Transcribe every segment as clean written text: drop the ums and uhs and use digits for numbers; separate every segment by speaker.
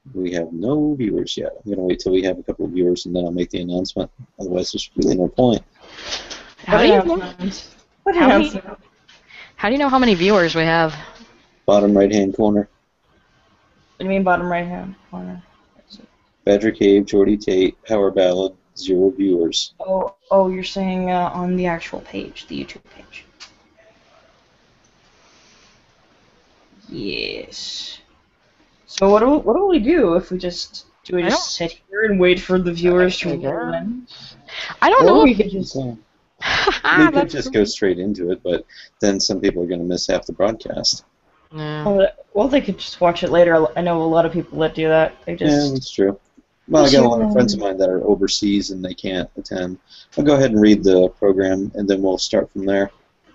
Speaker 1: We have no viewers yet. I'm going to wait till we have a couple of viewers, and then I'll make the announcement. Otherwise, there's really no point.
Speaker 2: How do you know? How do you know how many viewers we have?
Speaker 1: Bottom right-hand corner.
Speaker 3: What do you mean bottom right-hand corner?
Speaker 1: Badger Cave, Geordie Tait, Power Ballad, 0 viewers.
Speaker 3: Oh, you're saying on the actual page, the YouTube page. Yes. So what do we do if we just sit here and wait for the viewers to roll in?
Speaker 2: I don't know.
Speaker 1: We could just go straight into it, but then some people are going to miss half the broadcast.
Speaker 2: Yeah.
Speaker 3: Well, they could just watch it later. I know a lot of people that do that. They just
Speaker 1: Yeah, that's true. Well, I got a lot of friends of mine that are overseas and they can't attend. I'll go ahead and read the program, and then we'll start from there.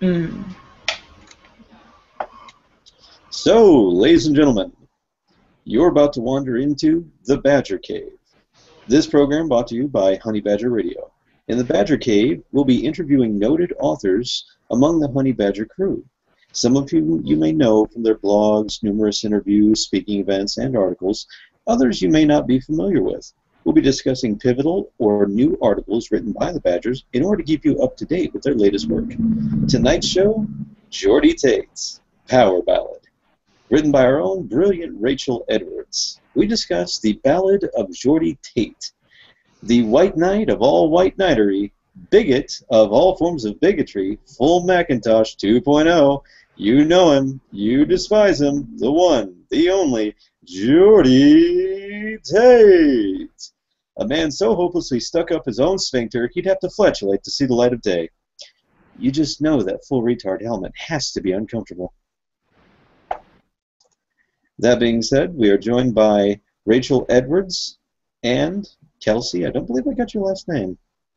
Speaker 1: So, ladies and gentlemen, you're about to wander into the Badger Cave. This program brought to you by Honey Badger Radio. In the Badger Cave, we'll be interviewing noted authors among the Honey Badger crew. Some of whom you may know from their blogs, numerous interviews, speaking events, and articles. Others you may not be familiar with. We'll be discussing pivotal or new articles written by the Badgers in order to keep you up to date with their latest work. Tonight's show, Geordie Tait, Power Ballad. Written by our own brilliant Rachel Edwards. We discuss the Ballad of Geordie Tait, the white knight of all white knightery, bigot of all forms of bigotry, full Macintosh 2.0. You know him, you despise him, the one, the only, Geordie Tait. A man so hopelessly stuck up his own sphincter, he'd have to flagellate to see the light of day. You just know that full-retard helmet has to be uncomfortable. That being said, we are joined by Rachel Edwards and Kelsey. I don't believe I got your last name.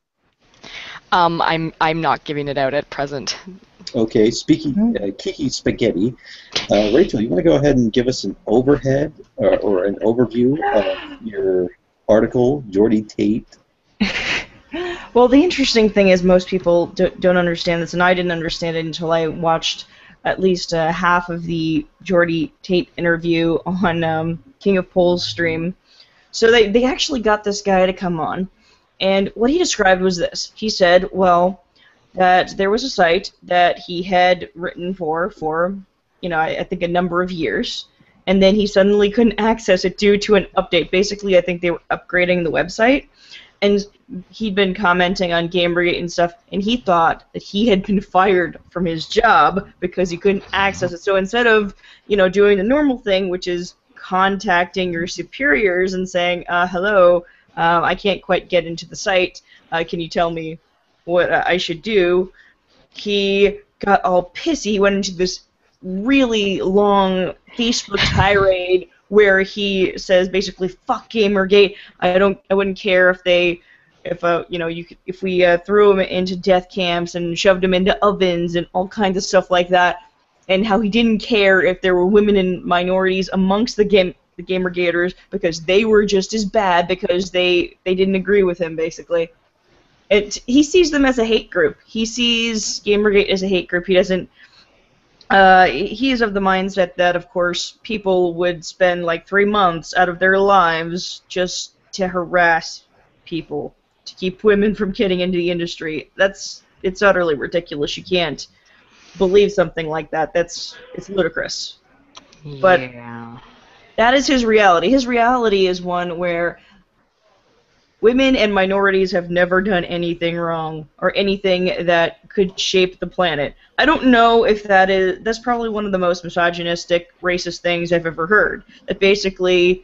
Speaker 2: I'm not giving it out at present.
Speaker 1: Okay, Kiki Spaghetti. Rachel, you want to go ahead and give us an overhead or an overview of your article, Geordie Tait?
Speaker 3: Well, the interesting thing is most people don't understand this, and I didn't understand it until I watched at least half of the Geordie Tait interview on King of Pole's stream. So they actually got this guy to come on, and what he described was this. He said, well, that there was a site that he had written for I think a number of years, and then he suddenly couldn't access it due to an update. Basically, I think they were upgrading the website, and he'd been commenting on Gamergate and stuff, and he thought that he had been fired from his job because he couldn't access it. So instead of, doing the normal thing, which is contacting your superiors and saying, hello, I can't quite get into the site, can you tell me what I should do, he got all pissy. He went into this really long Facebook tirade where he says basically, "Fuck Gamergate. I wouldn't care if we threw him into death camps and shoved him into ovens and all kinds of stuff like that." And how he didn't care if there were women and minorities amongst the Gamergaters because they were just as bad because they didn't agree with him, basically. He sees them as a hate group. He sees Gamergate as a hate group. He doesn't. He is of the mindset that, of course, people would spend like 3 months out of their lives just to harass people, to keep women from getting into the industry. It's utterly ridiculous. You can't believe something like that. It's ludicrous. But
Speaker 2: yeah.
Speaker 3: That is his reality. His reality is one where women and minorities have never done anything wrong or anything that could shape the planet. I don't know if that's probably one of the most misogynistic, racist things I've ever heard. That basically,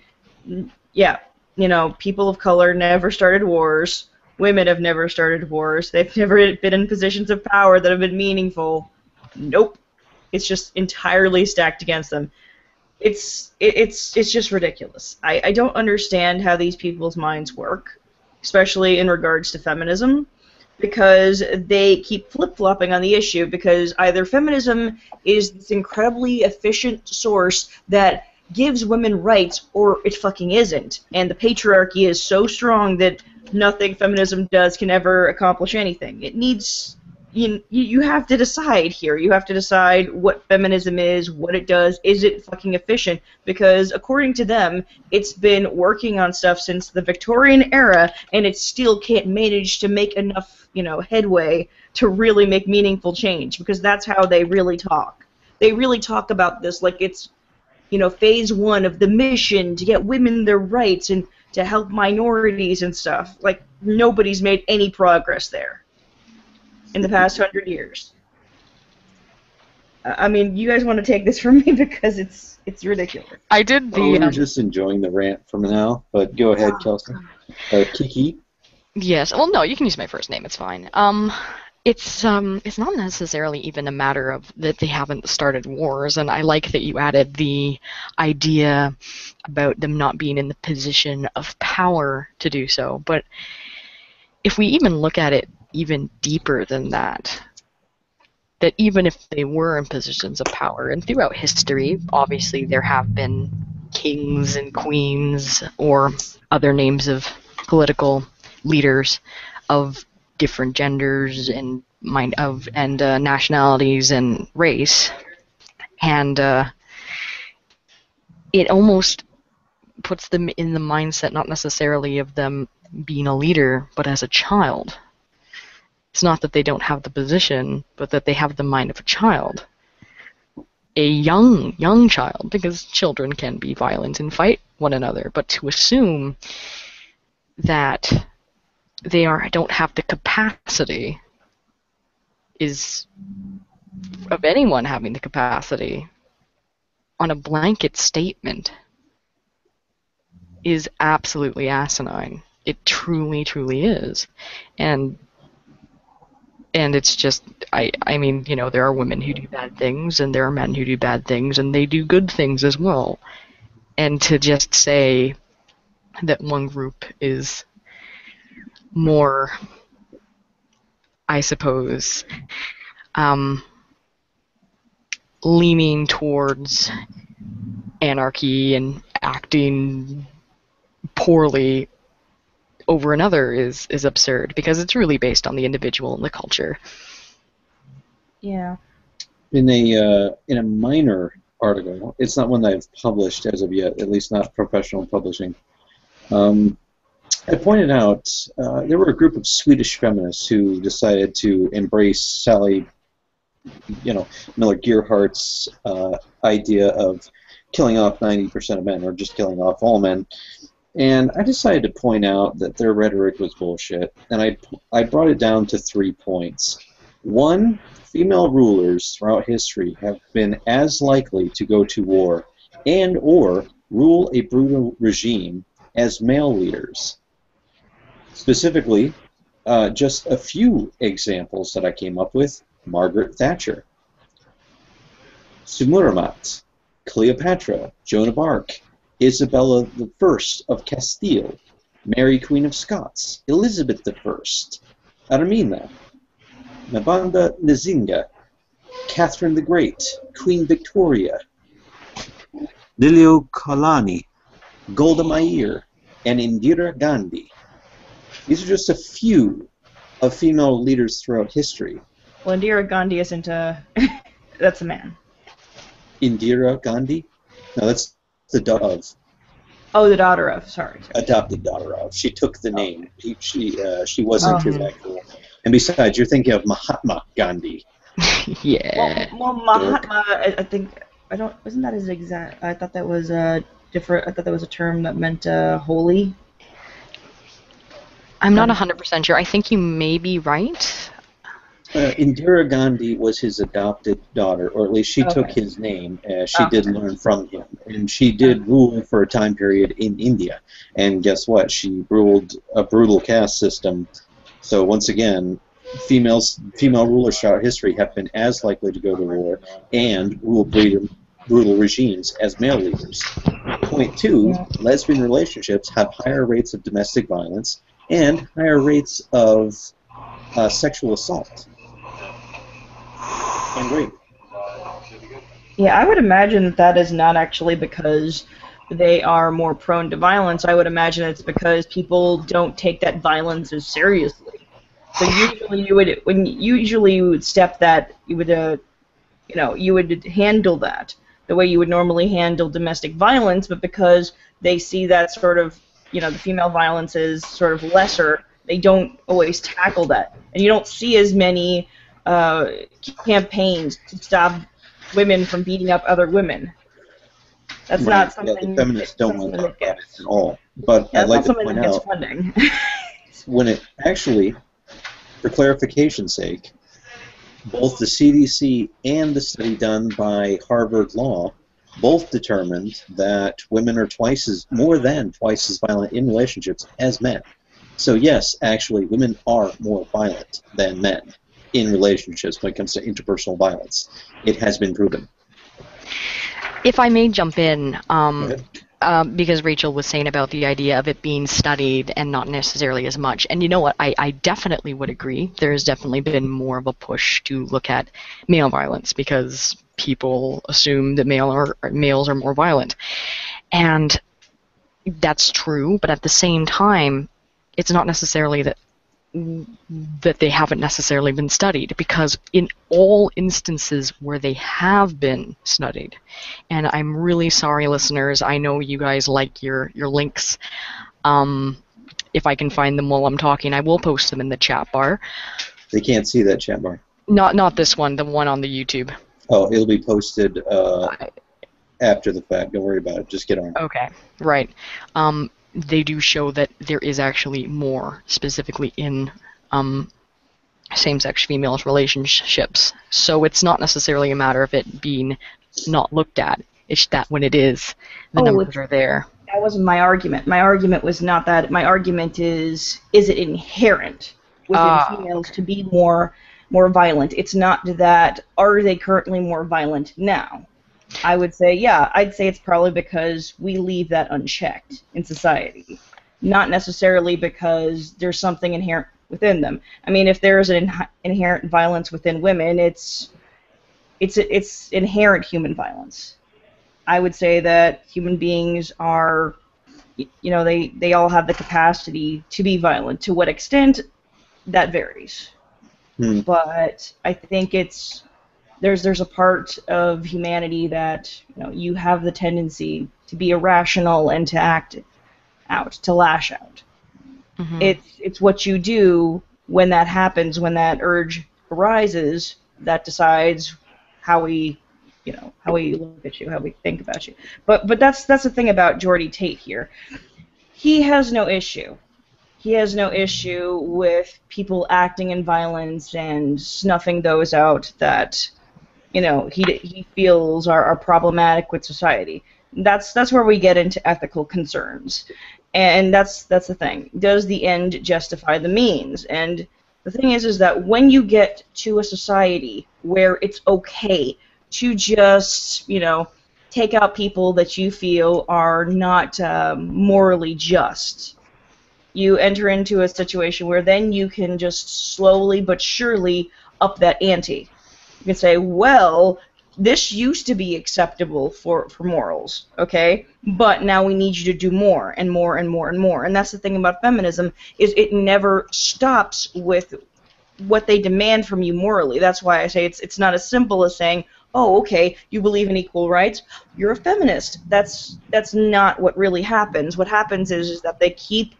Speaker 3: people of color never started wars. Women have never started wars. They've never been in positions of power that have been meaningful. Nope. It's just entirely stacked against them. It's just ridiculous. I don't understand how these people's minds work, especially in regards to feminism, because they keep flip-flopping on the issue, because either feminism is this incredibly efficient source that gives women rights, or it fucking isn't. And the patriarchy is so strong that nothing feminism does can ever accomplish anything. It needs you have to decide here. You have to decide what feminism is, what it does, is it fucking efficient? Because according to them, it's been working on stuff since the Victorian era, and it still can't manage to make enough, headway to really make meaningful change. Because that's how they really talk. They really talk about this like it's, phase one of the mission to get women their rights and to help minorities and stuff. Like nobody's made any progress there in the past 100 years. I mean, you guys want to take this from me because it's ridiculous.
Speaker 2: I did the.
Speaker 1: We're just enjoying the rant for now, but go ahead, Kelsey. Kiki.
Speaker 2: Yes. Well, no, you can use my first name. It's fine. It's not necessarily even a matter of that they haven't started wars, and I like that you added the idea about them not being in the position of power to do so. But if we even look at it even deeper than that even if they were in positions of power, and throughout history, obviously there have been kings and queens or other names of political leaders of different genders and nationalities and race, and it almost puts them in the mindset not necessarily of them being a leader, but as a child. It's not that they don't have the position, but that they have the mind of a child. A young child, because children can be violent and fight one another, but to assume that they don't have the capacity is of anyone having the capacity on a blanket statement is absolutely asinine. It truly, truly is. And it's just, I mean, there are women who do bad things, and there are men who do bad things, and they do good things as well. And to just say that one group is more, I suppose, leaning towards anarchy and acting poorly over another is absurd, because it's really based on the individual and the culture.
Speaker 3: Yeah.
Speaker 1: In a minor article, it's not one that I've published as of yet, at least not professional publishing. I pointed out there were a group of Swedish feminists who decided to embrace Sally, Miller Gearhart's idea of killing off 90% of men, or just killing off all men. And I decided to point out that their rhetoric was bullshit, and I brought it down to 3 points. 1, female rulers throughout history have been as likely to go to war and or rule a brutal regime as male leaders. Specifically, just a few examples that I came up with: Margaret Thatcher, Sumuramat, Cleopatra, Joan of Arc, Isabella I of Castile, Mary Queen of Scots, Elizabeth I, Armina, Nabanda Nzinga, Catherine the Great, Queen Victoria, Liliu Kalani, Golda Meir, and Indira Gandhi. These are just a few of female leaders throughout history.
Speaker 3: Well, Indira Gandhi isn't that's a man.
Speaker 1: Indira Gandhi? No, that's the daughter of.
Speaker 3: Oh, the daughter of. Sorry.
Speaker 1: Adopted daughter of. She took the name. She wasn't his actual. And besides, you're thinking of Mahatma Gandhi.
Speaker 2: Yeah.
Speaker 3: Well, Mahatma, I think wasn't that his exact? I thought that was different. I thought that was a term that meant holy.
Speaker 2: I'm not 100% sure. I think you may be right.
Speaker 1: Indira Gandhi was his adopted daughter, or at least she took his name. She did learn from him, and she did rule for a time period in India. And guess what? She ruled a brutal caste system. So once again, female rulers throughout history have been as likely to go to war and rule brutal regimes as male leaders. Point 2, lesbian relationships have higher rates of domestic violence and higher rates of sexual assault and rape.
Speaker 3: Yeah, I would imagine that is not actually because they are more prone to violence. I would imagine it's because people don't take that violence as seriously. So usually you would step that, you would you would handle that the way you would normally handle domestic violence, but because they see that sort of, the female violence is sort of lesser, they don't always tackle that. And you don't see as many campaigns to stop women from beating up other women. That's
Speaker 1: Right.
Speaker 3: not something
Speaker 1: The feminists don't want to talk about it at all. But
Speaker 3: Yeah,
Speaker 1: I'd like
Speaker 3: that's
Speaker 1: to
Speaker 3: not something
Speaker 1: point
Speaker 3: that gets
Speaker 1: out,
Speaker 3: funding.
Speaker 1: when it actually, for clarification's sake, both the CDC and the study done by Harvard Law both determined that women are more than twice as violent in relationships as men. So yes, actually, women are more violent than men in relationships when it comes to interpersonal violence. It has been proven.
Speaker 2: If I may jump in,
Speaker 1: Go ahead.
Speaker 2: because Rachel was saying about the idea of it being studied and not necessarily as much. And you know what? I definitely would agree. There has definitely been more of a push to look at male violence because people assume that males are more violent. And that's true, but at the same time, it's not necessarily that they haven't necessarily been studied, because in all instances where they have been studied, and I'm really sorry, listeners, I know you guys like your links. If I can find them while I'm talking, I will post them in the chat bar.
Speaker 1: They can't see that chat bar.
Speaker 2: Not this one, the one on the YouTube.
Speaker 1: Oh, it'll be posted after the fact. Don't worry about it. Just get on.
Speaker 2: Okay, right. They do show that there is actually more, specifically in same-sex females relationships. So it's not necessarily a matter of it being not looked at. It's that when it is, the numbers are there.
Speaker 3: That wasn't my argument. My argument was not that. My argument is it inherent within females to be more violent? It's not that, are they currently more violent now? I would say, yeah, I'd say it's probably because we leave that unchecked in society, not necessarily because there's something inherent within them. I mean, if there's an inherent violence within women, it's inherent human violence. I would say that human beings are, they all have the capacity to be violent. To what extent, that varies. But I think there's a part of humanity that you have the tendency to be irrational and to act out, to lash out. Mm-hmm. It's what you do when that happens, when that urge arises, that decides how we look at you, how we think about you. But that's the thing about Geordie Tait here. He has no issue. He has no issue with people acting in violence and snuffing those out that he feels are problematic with society. That's where we get into ethical concerns, and that's the thing. Does the end justify the means? And the thing is that when you get to a society where it's okay to just take out people that you feel are not morally just, you enter into a situation where then you can just slowly but surely up that ante. You can say, well, this used to be acceptable for morals, okay? But now we need you to do more and more and more and more. And that's the thing about feminism, is it never stops with what they demand from you morally. That's why I say it's not as simple as saying, oh, okay, you believe in equal rights, you're a feminist. That's not what really happens. What happens is that they keep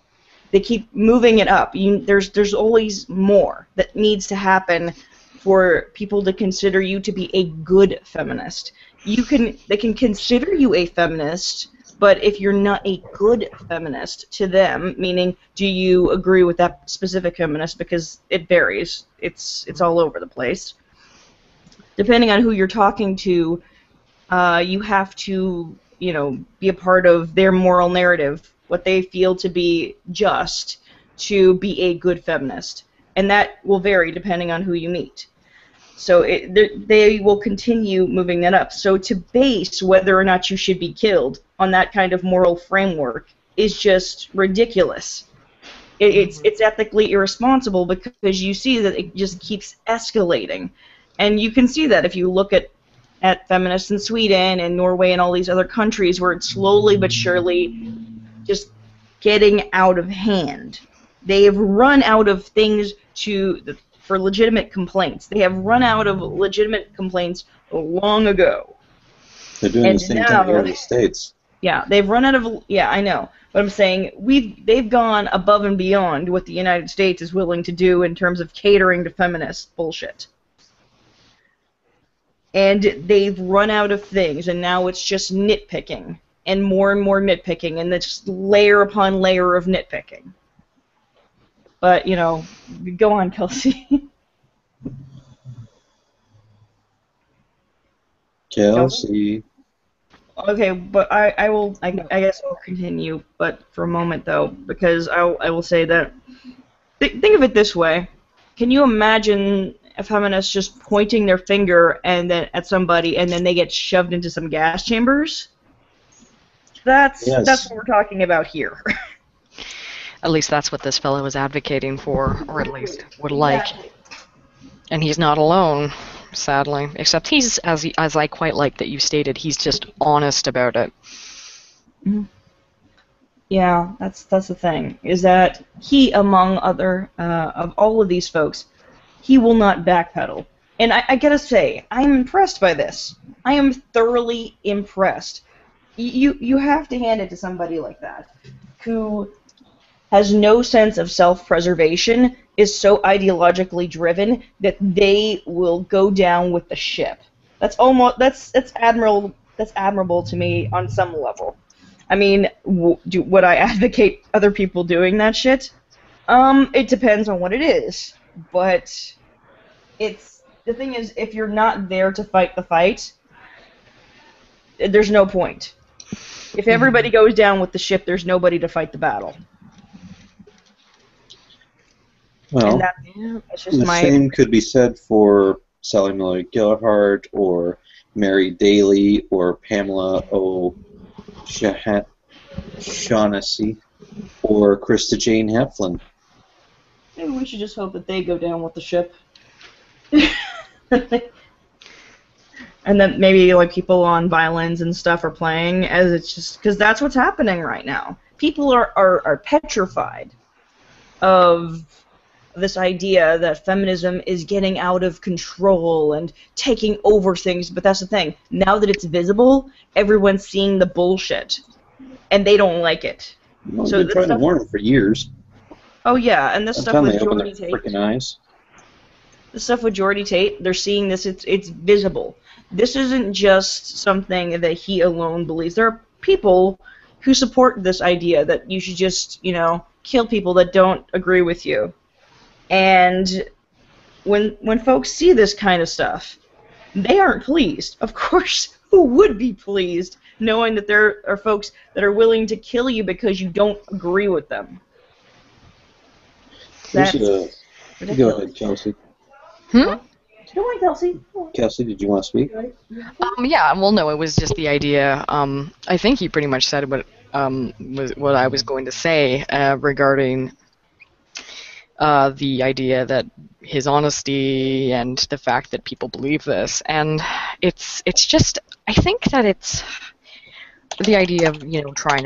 Speaker 3: moving it up. There's always more that needs to happen for people to consider you to be a good feminist. They can consider you a feminist, but if you're not a good feminist to them, meaning do you agree with that specific feminist, because it varies. It's all over the place. Depending on who you're talking to, you have to, be a part of their moral narrative, what they feel to be just, to be a good feminist. And that will vary depending on who you meet. So they will continue moving that up. So to base whether or not you should be killed on that kind of moral framework is just ridiculous. It's ethically irresponsible, because you see that it just keeps escalating. And you can see that if you look at feminists in Sweden and Norway and all these other countries where it's slowly but surely just getting out of hand. They have run out of things for legitimate complaints. They have run out of legitimate complaints long ago.
Speaker 1: They're doing the same thing here in the States.
Speaker 3: Yeah, they've run out of. Yeah, I know. But I'm saying they've gone above and beyond what the United States is willing to do in terms of catering to feminist bullshit. And they've run out of things, and now it's just nitpicking, and more nitpicking, and it's layer upon layer of nitpicking. But, you know, go on, Kelsey.
Speaker 1: Kelsey.
Speaker 3: Okay, but I guess I'll continue, but for a moment, though, because I will say that, think of it this way. Can you imagine a feminist just pointing their finger at somebody, and then they get shoved into some gas chambers? That's what we're talking about here.
Speaker 2: At least that's what this fellow is advocating for, or at least would like. And he's not alone, sadly. Except he's, as I quite like that you stated, he's just honest about it.
Speaker 3: Yeah, that's the thing, is that he, among other, of all of these folks, he will not backpedal. And I gotta say, I'm impressed by this. I am thoroughly impressed. You have to hand it to somebody like that, who has no sense of self-preservation, is so ideologically driven that they will go down with the ship. That's admirable to me on some level. I mean, would I advocate other people doing that shit? It depends on what it is. But the thing is, if you're not there to fight the fight, there's no point. If everybody goes down with the ship, there's nobody to fight the battle.
Speaker 1: Well, the same could be said for Sally Miller Gillehart, or Mary Daly, or Pamela O'Shaughnessy, or Krista Jane Heflin.
Speaker 3: Maybe we should just hope that they go down with the ship. And then maybe like people on violins and stuff are playing, as it's just because that's what's happening right now. People are petrified of this idea that feminism is getting out of control and taking over things, but that's the thing. Now that it's visible, everyone's seeing the bullshit, and they don't like it.
Speaker 1: Well, so they've been trying to warn them for years.
Speaker 3: Oh yeah, and this stuff with Geordie
Speaker 1: Tait. Freaking eyes.
Speaker 3: The stuff with Geordie Tait, they're seeing this. It's visible. This isn't just something that he alone believes. There are people who support this idea that you should just, kill people that don't agree with you. And when folks see this kind of stuff, they aren't pleased. Of course, who would be pleased knowing that there are folks that are willing to kill you because you don't agree with them?
Speaker 1: Go ahead, Kelsey.
Speaker 3: Go on, Kelsey.
Speaker 1: Kelsey, did you want to speak?
Speaker 2: Yeah, well, no, it was just the idea. I think he pretty much said what I was going to say regarding the idea that his honesty and the fact that people believe this, and it's just, I think that it's the idea of trying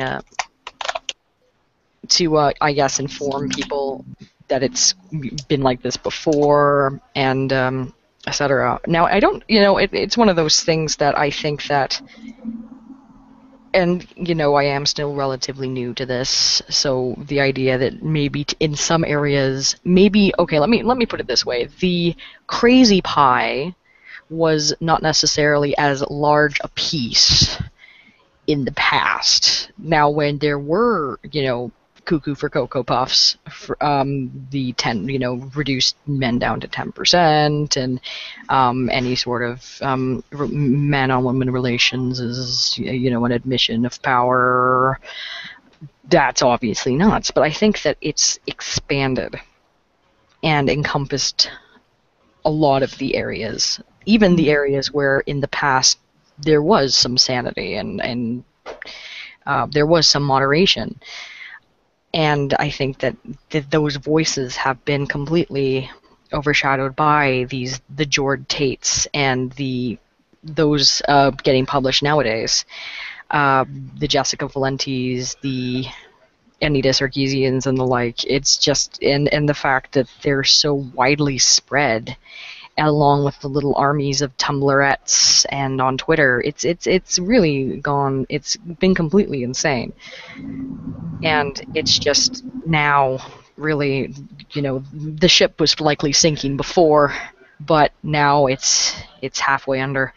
Speaker 2: to I guess inform people that it's been like this before, and etc. Now, I don't, it's one of those things that I think that, and I am still relatively new to this, so the idea that maybe in some areas, okay, let me put it this way: the crazy pie was not necessarily as large a piece in the past. Now, when there were, cuckoo for Cocoa Puffs, the reduced men down to 10%, and any sort of man-on-woman relations is, an admission of power. That's obviously nuts, but I think that it's expanded and encompassed a lot of the areas, even the areas where in the past there was some sanity and there was some moderation. And I think that those voices have been completely overshadowed by the Geordie Taits and those getting published nowadays. The Jessica Valenti's, the Anita Sarkeesians and the like. It's just and the fact that they're so widely spread, along with the little armies of Tumblrettes and on Twitter. It's really gone. It's been completely insane, and it's just now really, the ship was likely sinking before, but now it's halfway under.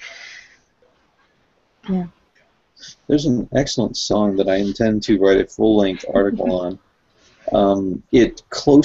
Speaker 3: Yeah.
Speaker 1: There's an excellent song that I intend to write a full-length article on. It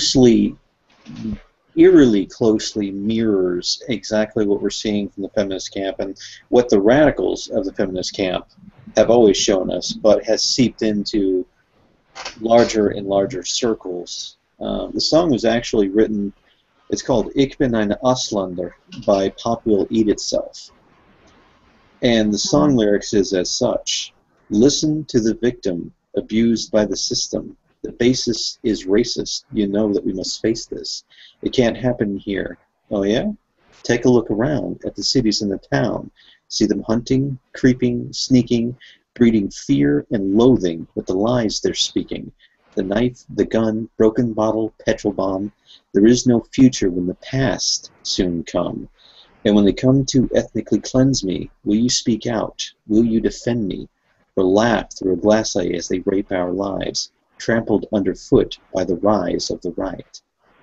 Speaker 1: eerily closely mirrors exactly what we're seeing from the feminist camp and what the radicals of the feminist camp have always shown us, but has seeped into larger and larger circles. The song was actually written, it's called Ich bin eine Ausländer by Pop Will Eat Itself. And the song lyrics is as such: listen to the victim abused by the system. The basis is racist. You know that we must face this. It can't happen here. Oh yeah? Take a look around at the cities and the town. See them hunting, creeping, sneaking, breeding fear and loathing with the lies they're speaking. The knife, the gun, broken bottle, petrol bomb. There is no future when the past soon come. And when they come to ethnically cleanse me, will you speak out? Will you defend me? Or laugh through a glass eye as they rape our lives, trampled underfoot by the rise of the right?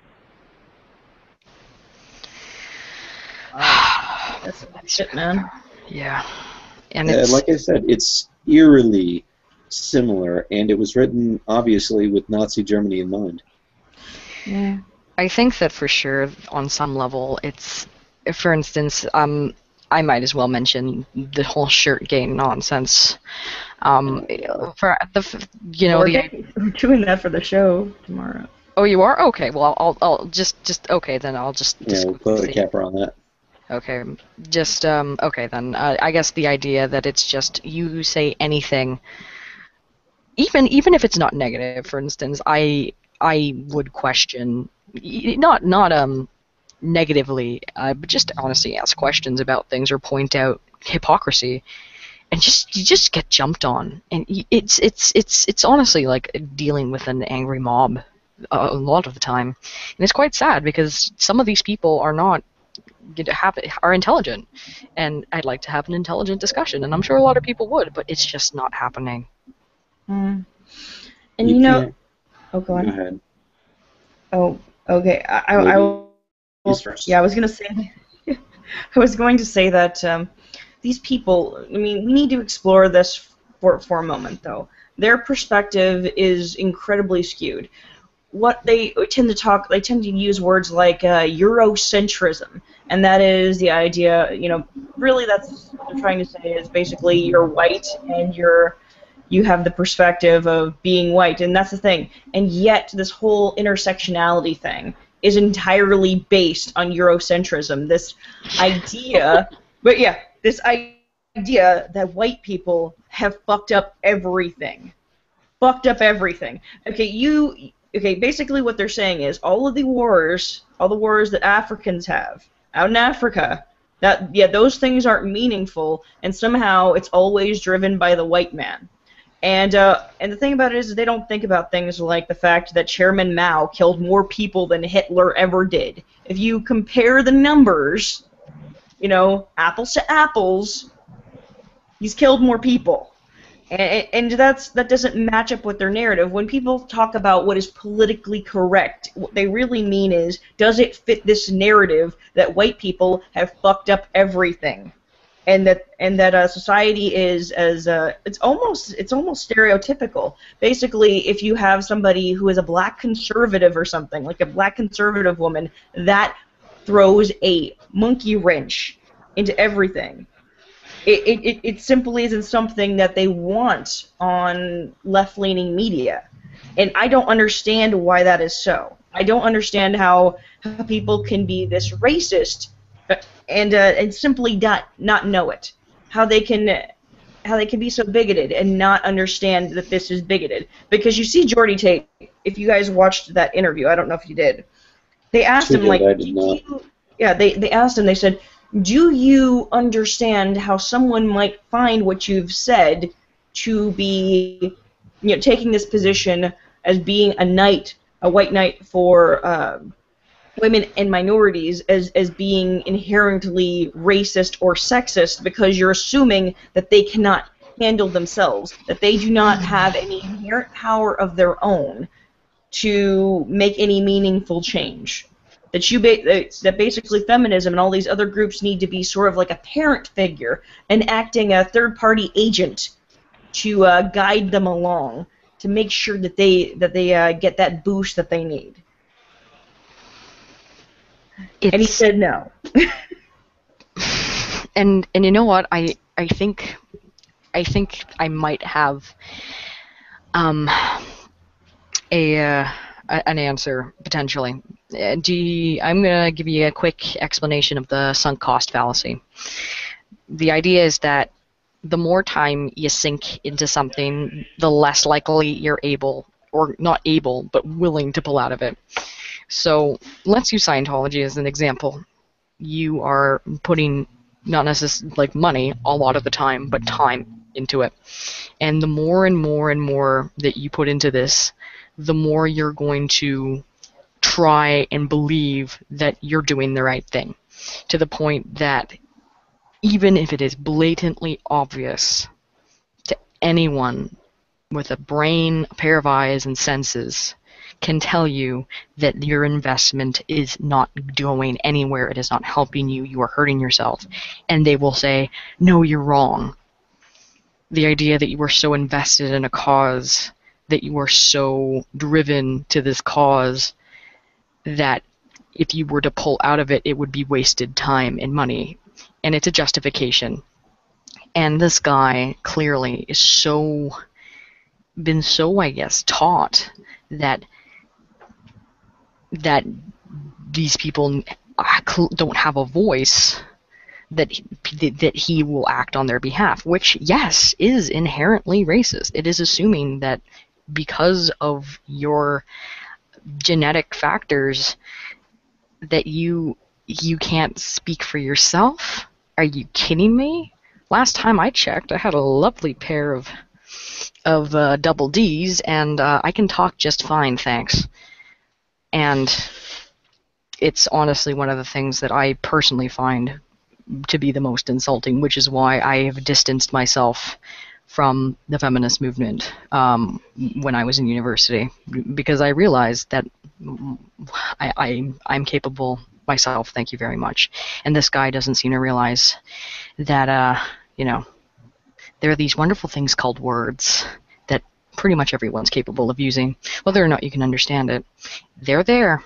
Speaker 3: That's shit, man.
Speaker 2: Yeah. And it's,
Speaker 1: like I said, it's eerily similar, and it was written, obviously, with Nazi Germany in mind.
Speaker 3: Yeah.
Speaker 2: I think that for sure, on some level, it's, for instance, I might as well mention the whole shirt game nonsense. For the,
Speaker 3: We're doing that for the show tomorrow.
Speaker 2: Oh, you are? Okay. Well, I'll just okay then. I'll just.
Speaker 1: Yeah, we'll put a capper on that.
Speaker 2: Okay. Just okay then. I guess the idea that it's just you say anything, even if it's not negative. For instance, I would question, not negatively, but just honestly ask questions about things or point out hypocrisy, and you just get jumped on, and it's honestly like dealing with an angry mob a lot of the time, and it's quite sad because some of these people are not are intelligent, and I'd like to have an intelligent discussion, and I'm sure a lot of people would, but it's just not happening.
Speaker 3: And oh, go on.
Speaker 1: Go ahead.
Speaker 3: Oh, okay. I will. Yeah, I was going to say that these people, I mean, we need to explore this for a moment, though. Their perspective is incredibly skewed. They tend to use words like Eurocentrism, and that is the idea, really that's what they're trying to say is basically you're white and you have the perspective of being white, and that's the thing. And yet this whole intersectionality thing is entirely based on Eurocentrism. This idea, this idea that white people have fucked up everything. Okay, basically what they're saying is all the wars that Africans have out in Africa, those things aren't meaningful, and somehow it's always driven by the white man. And the thing about it is they don't think about things like the fact that Chairman Mao killed more people than Hitler ever did. If you compare the numbers, apples to apples, he's killed more people. And that doesn't match up with their narrative. When people talk about what is politically correct, what they really mean is, does it fit this narrative that white people have fucked up everything? And that society is it's almost stereotypical. Basically, if you have somebody who is a black conservative or something, like a black conservative woman, that throws a monkey wrench into everything. It simply isn't something that they want on left-leaning media, and I don't understand why that is so. I don't understand how people can be this racist and simply not know it. How they can be so bigoted and not understand that this is bigoted. Because you see Geordie Tait, if you guys watched that interview, I don't know if you did. They asked him they asked him, they said, do you understand how someone might find what you've said to be, taking this position as being a knight, a white knight for women and minorities, as being inherently racist or sexist, because you're assuming that they cannot handle themselves, that they do not have any inherent power of their own to make any meaningful change. That basically feminism and all these other groups need to be sort of like a parent figure and acting a third-party agent to guide them along, to make sure that they get that boost that they need. And he said no.
Speaker 2: And you know what? I think I might have an answer potentially. I'm gonna give you a quick explanation of the sunk cost fallacy. The idea is that the more time you sink into something, the less likely you're able, or not able, but willing to pull out of it. So let's use Scientology as an example. You are putting not necessarily like money a lot of the time, but time into it. And the more and more and more that you put into this, the more you're going to try and believe that you're doing the right thing, to the point that even if it is blatantly obvious to anyone with a brain, a pair of eyes, and senses, can tell you that your investment is not going anywhere, it is not helping you, you are hurting yourself, and they will say, no, you're wrong. The idea that you are so invested in a cause, that you are so driven to this cause, that if you were to pull out of it, it would be wasted time and money. And it's a justification. And this guy clearly is been so, I guess, taught that these people don't have a voice, that he will act on their behalf, which, yes, is inherently racist. It is assuming that because of your genetic factors that you can't speak for yourself. Are you kidding me? Last time I checked, I had a lovely pair of double D's, and I can talk just fine, thanks. And it's honestly one of the things that I personally find to be the most insulting, which is why I have distanced myself from the feminist movement when I was in university, because I realized that I'm capable myself, thank you very much. And this guy doesn't seem to realize that, there are these wonderful things called words that pretty much everyone's capable of using, whether or not you can understand it. They're there.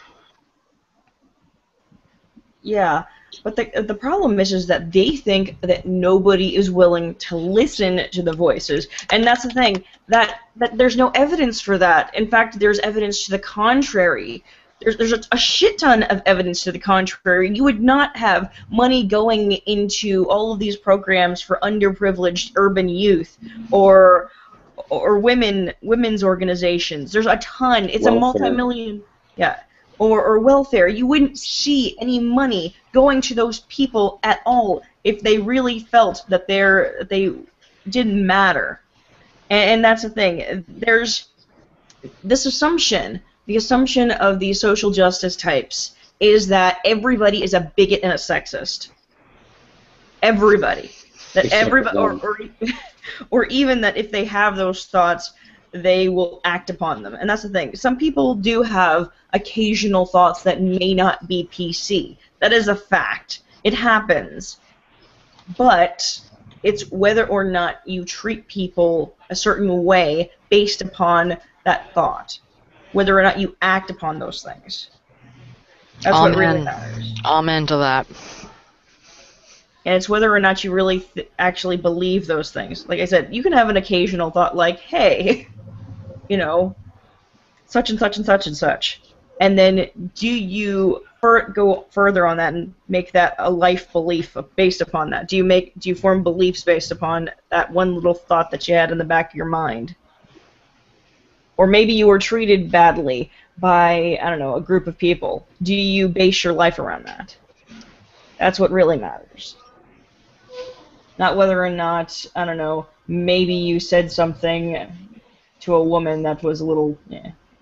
Speaker 3: Yeah, but the problem is that they think that nobody is willing to listen to the voices, and that's the thing, that there's no evidence for that. In fact, there's evidence to the contrary. There's a shit ton of evidence to the contrary. You would not have money going into all of these programs for underprivileged urban youth or women's organizations. There's a ton. It's welfare. A multi-million, yeah. Or welfare. You wouldn't see any money going to those people at all if they really felt that they didn't matter. And that's the thing. There's this assumption. The assumption of these social justice types is that everybody is a bigot and a sexist. Everybody. That everybody, or even that if they have those thoughts, they will act upon them. And that's the thing. Some people do have occasional thoughts that may not be PC. That is a fact. It happens. But it's whether or not you treat people a certain way based upon that thought. Whether or not you act upon those things. That's
Speaker 2: Amen.
Speaker 3: What really matters.
Speaker 2: Amen to that.
Speaker 3: And it's whether or not you really actually believe those things. Like I said, you can have an occasional thought like, hey, such and such and such and such. And then do you go further on that and make that a life belief based upon that? Do you form beliefs based upon that one little thought that you had in the back of your mind? Or maybe you were treated badly by, I don't know, a group of people. Do you base your life around that? That's what really matters. Not whether or not, I don't know, maybe you said something to a woman that was a little,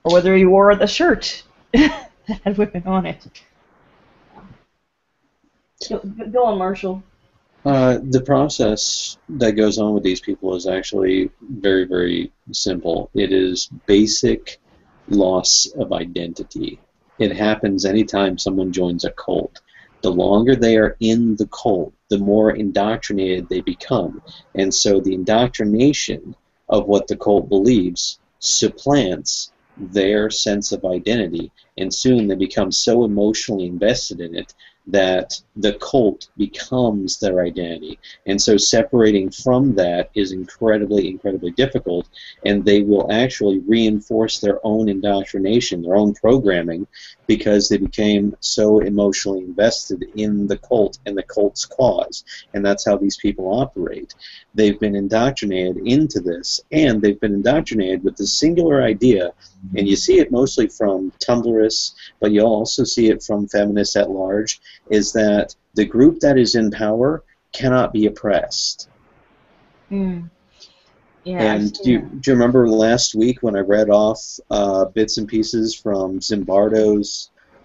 Speaker 3: or whether you wore the shirt that had women on it. Go on, Marshall.
Speaker 1: The process that goes on with these people is actually very, very simple. It is basic loss of identity. It happens anytime someone joins a cult. The longer they are in the cult, the more indoctrinated they become. And so the indoctrination of what the cult believes supplants their sense of identity, and soon they become so emotionally invested in it that the cult becomes their identity. And so separating from that is incredibly, incredibly difficult, and they will actually reinforce their own indoctrination, their own programming, because they became so emotionally invested in the cult and the cult's cause. And that's how these people operate. They've been indoctrinated into this, and they've been indoctrinated with the singular idea, and you see it mostly from Tumblrists, but you'll also see it from feminists at large, is that the group that is in power cannot be oppressed.
Speaker 3: Mm. Yeah,
Speaker 1: And do you remember last week when I read off bits and pieces from Zimbardo's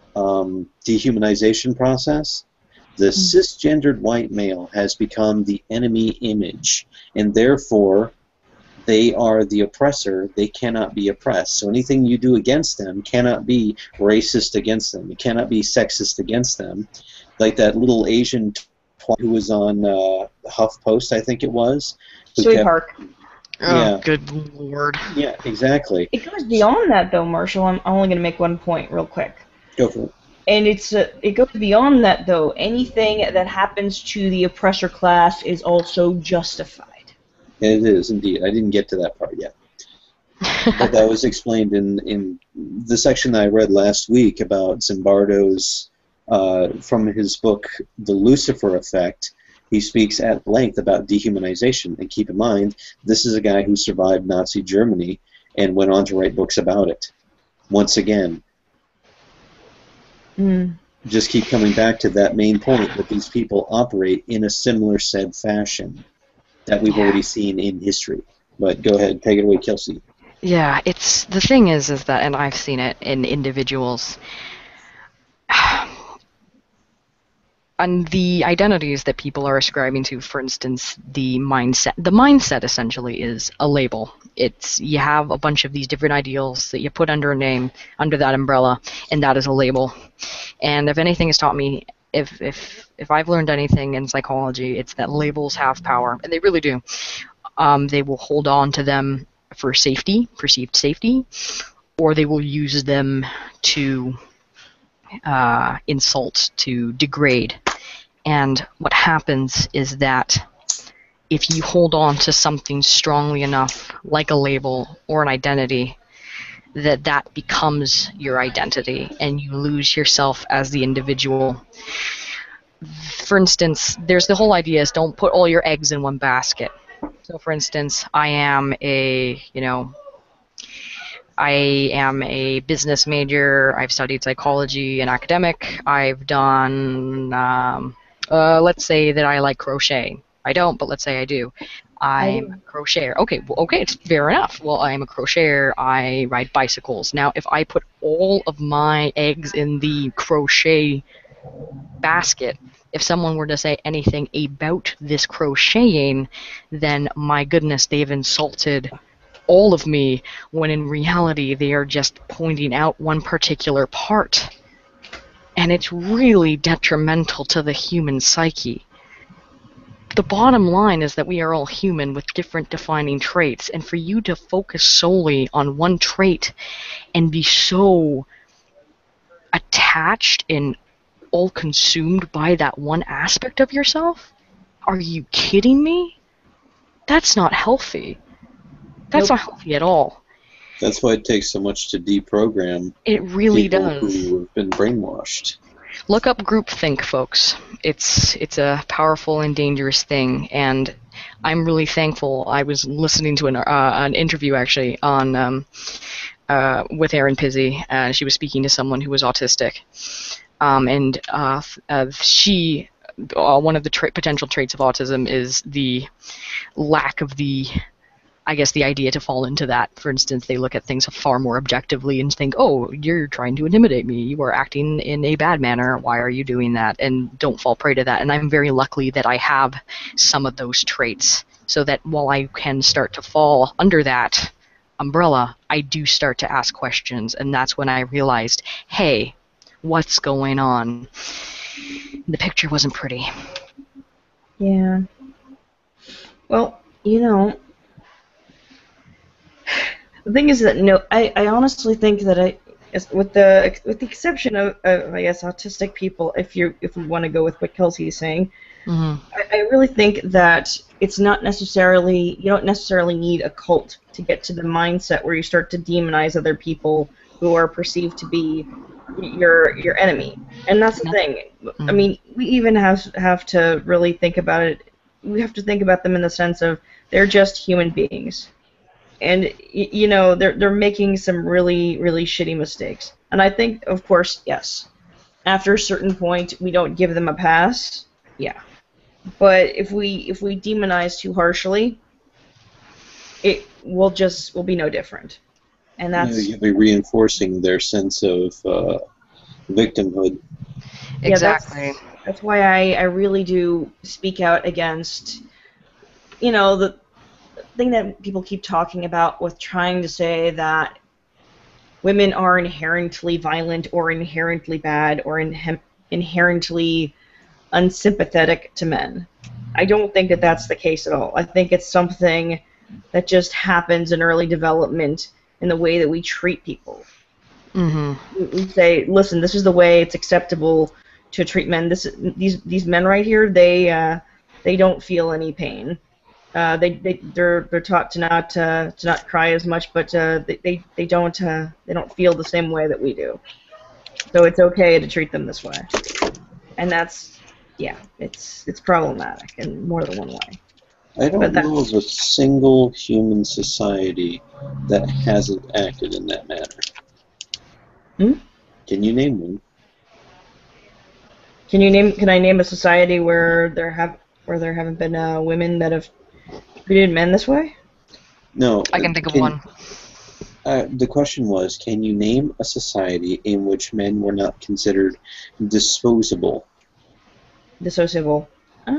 Speaker 1: dehumanization process? The cisgendered white male has become the enemy image, and therefore they are the oppressor. They cannot be oppressed. So anything you do against them cannot be racist against them. It cannot be sexist against them. Like that little Asian twat who was on HuffPost, I think it was.
Speaker 3: Sweetheart.
Speaker 2: Oh, good lord.
Speaker 1: Yeah, exactly.
Speaker 3: It goes beyond that, though, Marshall. I'm only going to make one point real quick.
Speaker 1: Go for it.
Speaker 3: And it goes beyond that, though. Anything that happens to the oppressor class is also justified.
Speaker 1: It is, indeed. I didn't get to that part yet. But that was explained in the section that I read last week about Zimbardo's, from his book, The Lucifer Effect. He speaks at length about dehumanization. And keep in mind, this is a guy who survived Nazi Germany and went on to write books about it. Once again, just keep coming back to that main point, that these people operate in a similar said fashion that we've already seen in history. But go ahead, take it away, Kelsey.
Speaker 2: Yeah, it's the thing is that, and I've seen it in individuals, and the identities that people are ascribing to, for instance, the mindset essentially is a label. It's, you have a bunch of these different ideals that you put under a name, under that umbrella, and that is a label. And if anything has taught me, if I've learned anything in psychology, it's that labels have power, and they really do. They will hold on to them for safety, perceived safety, or they will use them to insult, to degrade. And what happens is that if you hold on to something strongly enough, like a label or an identity, that becomes your identity, and you lose yourself as the individual. For instance, there's the whole idea is don't put all your eggs in one basket. So, for instance, I am a business major. I've studied psychology and academic. I've done, let's say that I like crochet. I don't, but let's say I do. I'm a crocheter. Okay, well, okay, it's fair enough. Well, I'm a crocheter. I ride bicycles. Now, if I put all of my eggs in the crochet basket, if someone were to say anything about this crocheting, then my goodness, they've insulted all of me, when in reality they are just pointing out one particular part. And it's really detrimental to the human psyche. The bottom line is that we are all human with different defining traits, and for you to focus solely on one trait and be so attached and all consumed by that one aspect of yourself? Are you kidding me? That's not healthy. That's not healthy at all.
Speaker 1: That's why it takes so much to deprogram.
Speaker 2: It really
Speaker 1: people
Speaker 2: does.
Speaker 1: who have been brainwashed.
Speaker 2: Look up groupthink, folks. It's a powerful and dangerous thing, and I'm really thankful. I was listening to an interview actually on with Erin Pizzi, and she was speaking to someone who was autistic, and she. One of the potential traits of autism is the lack of the I guess the idea to fall into that, for instance, they look at things far more objectively and think, oh, you're trying to intimidate me. You are acting in a bad manner. Why are you doing that? And don't fall prey to that. And I'm very lucky that I have some of those traits, so that while I can start to fall under that umbrella, I do start to ask questions. And that's when I realized, hey, what's going on? The picture wasn't pretty.
Speaker 3: Yeah. Well, you know, the thing is that I honestly think that with the exception of I guess autistic people, if we want to go with what Kelsey's saying,
Speaker 2: Mm-hmm.
Speaker 3: I really think that it's not necessarily, you don't necessarily need a cult to get to the mindset where you start to demonize other people who are perceived to be your enemy. And that's the thing. I mean, we even have to really think about it. We have to think about them in the sense of they're just human beings. And you know, they're making some really, really shitty mistakes. And I think, of course, yes, after a certain point, we don't give them a pass. Yeah. But if we demonize too harshly, it will be no different. And that's
Speaker 1: You'll be reinforcing their sense of victimhood.
Speaker 2: Exactly.
Speaker 3: Yeah, that's why I really do speak out against, you know, the thing that people keep talking about with trying to say that women are inherently violent or inherently bad or inherently unsympathetic to men. I don't think that that's the case at all. I think it's something that just happens in early development in the way that we treat people.
Speaker 2: Mm-hmm.
Speaker 3: We say, listen, this is the way it's acceptable to treat men. These men right here, they don't feel any pain. They're taught to not cry as much, but they don't feel the same way that we do. So it's okay to treat them this way, and that's it's problematic in more than one way.
Speaker 1: I don't know of a single human society that hasn't acted in that manner. Can you name one?
Speaker 3: Can I name a society where there haven't been women that have treated men this way?
Speaker 1: No.
Speaker 2: I can think of one.
Speaker 1: The question was, can you name a society in which men were not considered disposable?
Speaker 3: Dissociable.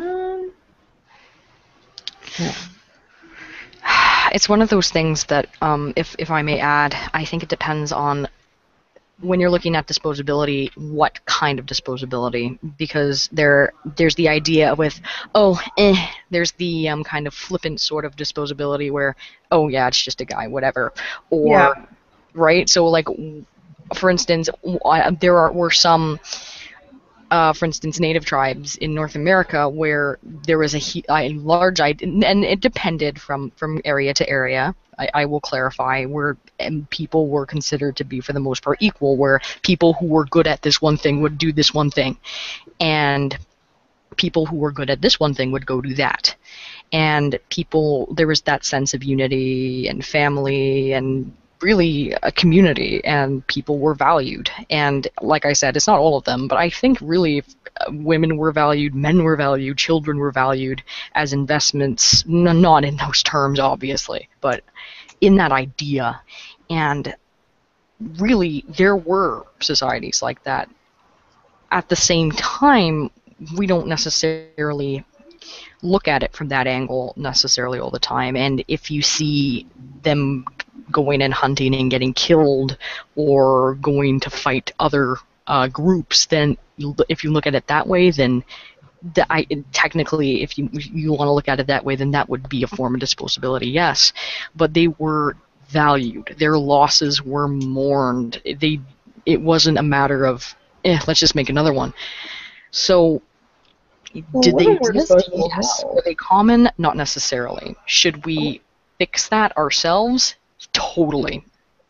Speaker 3: Yeah.
Speaker 2: It's one of those things that, if I may add, I think it depends on, when you're looking at disposability, what kind of disposability, because there's the idea with, there's the kind of flippant sort of disposability where, oh yeah, it's just a guy, whatever, or
Speaker 3: Yeah.
Speaker 2: right. So like, for instance, were some, for instance, native tribes in North America where there was a large, and it depended from area to area. I will clarify, where people were considered to be, for the most part, equal, where people who were good at this one thing would do this one thing, and people who were good at this one thing would go do that. And there was that sense of unity and family and really a community, and people were valued. And like I said, it's not all of them, but I think really women were valued, men were valued, children were valued as investments, not in those terms, obviously, but in that idea. And really, there were societies like that. At the same time, we don't necessarily look at it from that angle necessarily all the time. And if you see them going and hunting and getting killed, or going to fight other groups, then if you look at it that way, then technically, if you want to look at it that way, then that would be a form of disposability, yes. But they were valued. Their losses were mourned. It wasn't a matter of, let's just make another one. So, did they exist? Yes. Were they common? Not necessarily. Should we fix that ourselves? Totally.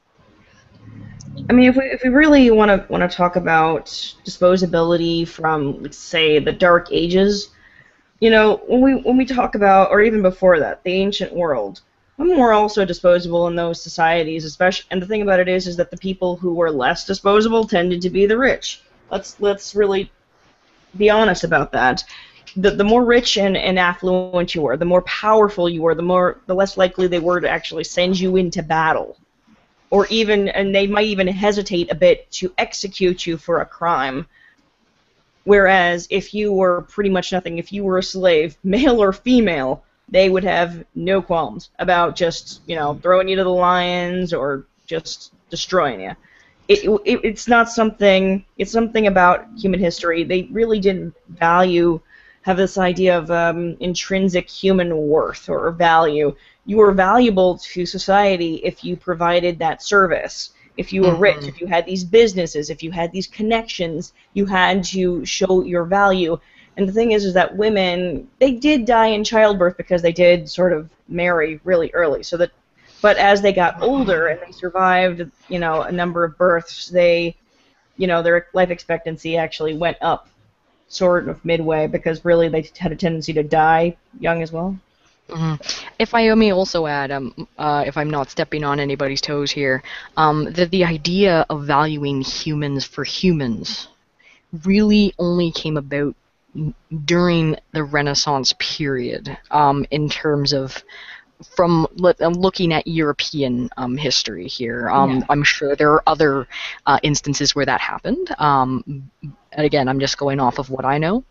Speaker 3: I mean, if we really want to talk about disposability from, let's say, the Dark Ages, you know, when we talk about, or even before that, the ancient world, women were also disposable in those societies, especially. And the thing about it is that the people who were less disposable tended to be the rich. Let's really be honest about that. the more rich and affluent you were, the more powerful you were, the less likely they were to actually send you into battle, or even, and they might even hesitate a bit to execute you for a crime. Whereas if you were pretty much nothing, if you were a slave, male or female, they would have no qualms about just, throwing you to the lions or just destroying you. It's not something. It's something about human history. They really didn't have this idea of intrinsic human worth or value. You were valuable to society if you provided that service. If you were rich, if you had these businesses, if you had these connections, you had to show your value. And the thing is that women, they did die in childbirth because they did sort of marry really early. But as they got older and they survived, a number of births, their life expectancy actually went up sort of midway because really they had a tendency to die young as well.
Speaker 2: If I may also add, if I'm not stepping on anybody's toes here, that the idea of valuing humans for humans really only came about during the Renaissance period, in terms of I'm looking at European history here. I'm sure there are other instances where that happened. And again, I'm just going off of what I know.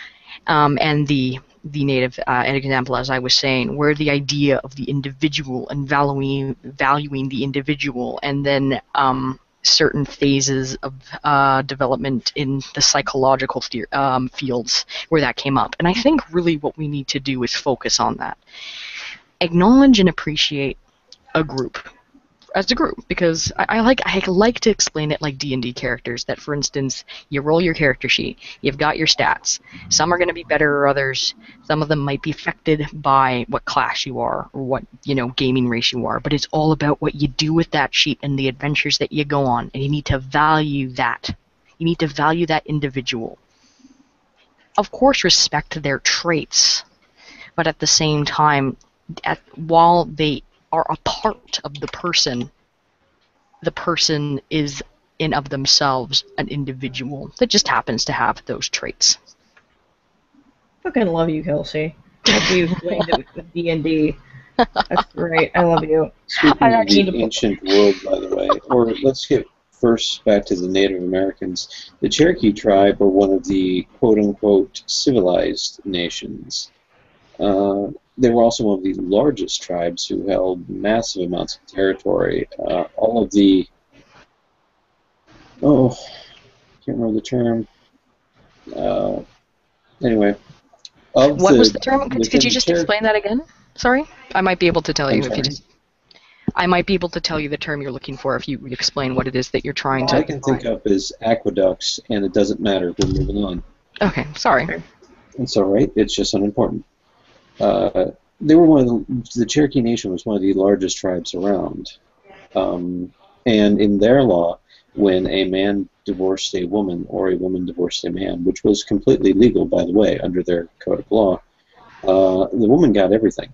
Speaker 2: And the native example, as I was saying, where the idea of the individual and valuing the individual, and then certain phases of development in the psychological fields where that came up. And I think really what we need to do is focus on that. Acknowledge and appreciate a group as a group, because I like to explain it like D&D characters, that for instance, you roll your character sheet, you've got your stats. Some are going to be better or others. Some of them might be affected by what class you are or what, gaming race you are, but it's all about what you do with that sheet and the adventures that you go on, and you need to value that. You need to value that individual. Of course, respect their traits, but at the same time, while they are a part of the person is in of themselves an individual that just happens to have those traits.
Speaker 3: Fucking love you, Kelsey. After you explained it with D&D. That's great. I love you.
Speaker 1: Speaking of the ancient world, by the way, or let's get first back to the Native Americans. The Cherokee tribe were one of the quote-unquote civilized nations. They were also one of the largest tribes who held massive amounts of territory. All of the... Oh, can't remember the term. Anyway.
Speaker 2: What was the term? Could you just explain that again? Sorry? I might be able to tell you if you just... I might be able to tell you the term you're looking for if you explain what it is that you're trying to...
Speaker 1: All I can think of is aqueducts, and it doesn't matter. We're moving on.
Speaker 2: Okay, sorry.
Speaker 1: It's all right. It's just unimportant. They were the Cherokee Nation was one of the largest tribes around. And in their law, when a man divorced a woman or a woman divorced a man, which was completely legal, by the way, under their code of law, the woman got everything.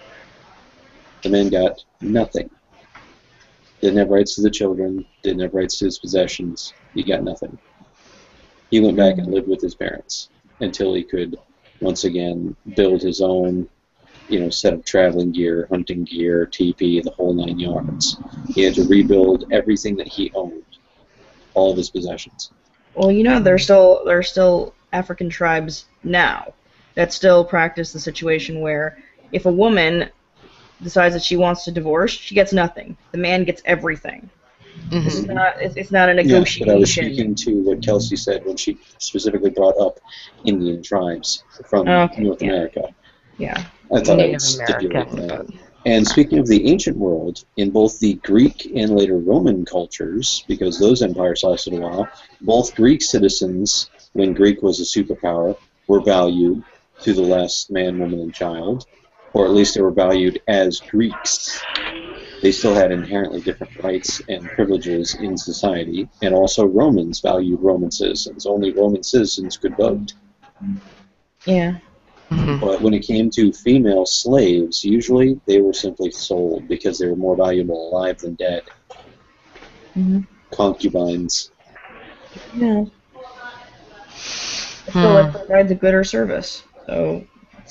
Speaker 1: The man got nothing. Didn't have rights to the children, didn't have rights to his possessions. He got nothing. He went back and lived with his parents until he could once again build his own set of traveling gear, hunting gear, teepee, the whole 9 yards. He had to rebuild everything that he owned, all of his possessions.
Speaker 3: Well, there are still African tribes now that still practice the situation where if a woman decides that she wants to divorce, she gets nothing. The man gets everything. Mm-hmm. It's not a negotiation.
Speaker 1: Yeah, but I was speaking to what Kelsey said when she specifically brought up Indian tribes from North America.
Speaker 3: Yeah.
Speaker 1: I thought I would stipulate that. And speaking of the ancient world, in both the Greek and later Roman cultures, because those empires lasted a while, both Greek citizens, when Greek was a superpower, were valued to the last man, woman, and child, or at least they were valued as Greeks. They still had inherently different rights and privileges in society, and also Romans valued Roman citizens. Only Roman citizens could vote.
Speaker 3: Yeah.
Speaker 1: But when it came to female slaves, usually they were simply sold because they were more valuable alive than dead.
Speaker 3: Mm-hmm.
Speaker 1: Concubines.
Speaker 3: Yeah. So it provides a good or service. So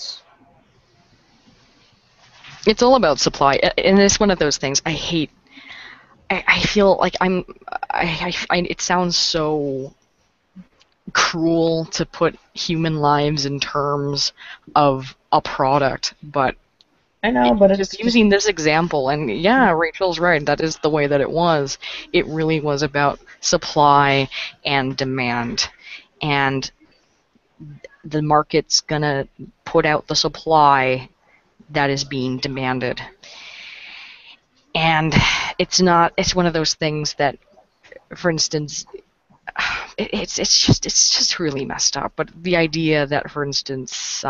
Speaker 2: It's all about supply, and it's one of those things I hate. I feel like it sounds so cruel to put human lives in terms of a product, but
Speaker 3: I know, but it's
Speaker 2: just using this example, and yeah, Rachel's right, that is the way that it was. It really was about supply and demand, and the market's gonna put out the supply that is being demanded. And it's one of those things that, for instance, it's just really messed up. But the idea that, for instance,